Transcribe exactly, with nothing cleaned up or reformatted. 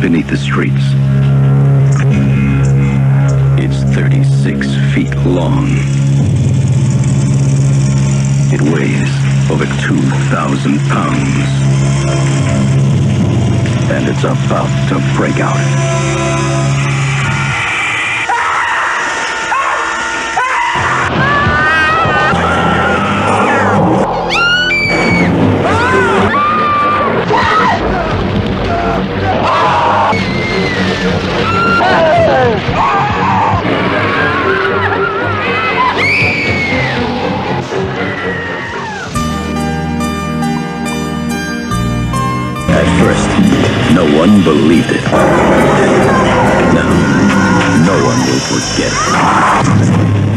beneath the streets. It's thirty-six feet long. It weighs over two thousand pounds. And it's about to break out. At first, no one believed it. Now, no one will forget it.